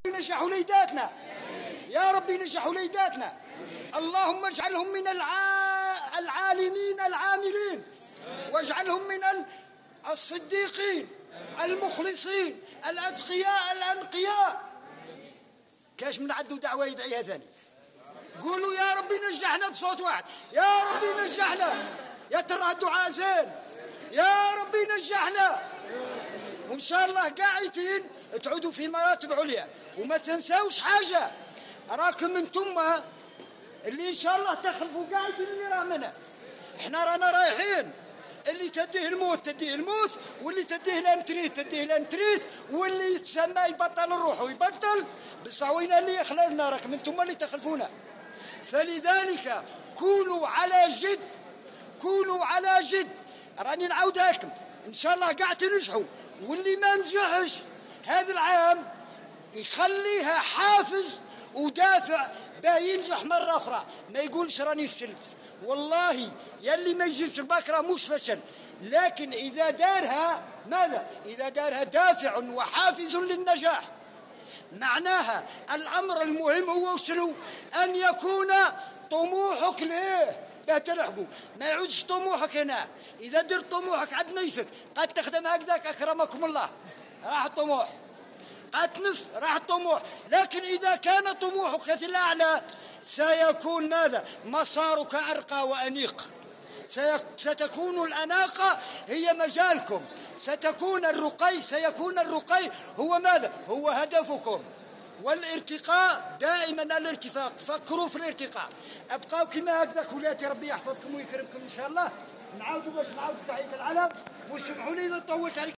نجح وليداتنا، يا ربي نجح وليداتنا. اللهم اجعلهم من العالمين العاملين، واجعلهم من الصديقين المخلصين الأتقياء الأنقياء. كاش من عدو دعوة يدعيها ثاني؟ قولوا يا ربي نجحنا بصوت واحد، يا ربي نجحنا. يا ترى الدعاء زين، يا ربي نجحنا. وإن شاء الله قاعدين تعودوا في مراتب عليا. وما تنسوش حاجة، راكم انتم اللي إن شاء الله تخلفوا قاعدين اللي راه منها. احنا رانا رايحين، اللي تديه الموت تديه الموت، واللي تديه الانتريت تديه الانتريت، واللي يتسمى يبطل الروح ويبطل. بصح وين اللي يخلفنا؟ راكم انتم اللي تخلفونا. فلذلك كونوا على جد، كونوا على جد. راني نعاودها لكم، ان شاء الله قاعد تنجحوا. واللي ما نجحش هذا العام يخليها حافز ودافع باه ينجح مرة أخرى، ما يقولش راني فشلت. والله يلي ما يجيش البكرة مش فشل، لكن إذا دارها ماذا؟ إذا دارها دافع وحافز للنجاح. معناها الأمر المهم هو شنو؟ أن يكون طموحك ليه باه تلحقوا، ما يعودش طموحك هنا. إذا درت طموحك عاد نيفك، قد تخدم هكذاك أكرمكم الله، راح الطموح. قد تنف راح الطموح. لكن إذا كان طموحك في الأعلى سيكون ماذا؟ مسارك أرقى وأنيق. ستكون الأناقة هي مجالكم، سيكون الرقي هو ماذا؟ هو هدفكم. والارتقاء دائما الارتفاق، فكروا في الارتقاء. ابقاو كما هكذاك ولاتي، ربي يحفظكم ويكرمكم ان شاء الله. نعاودوا باش نعاودوا تحية العلم، وسمحوا لي اذا طولت عليكم.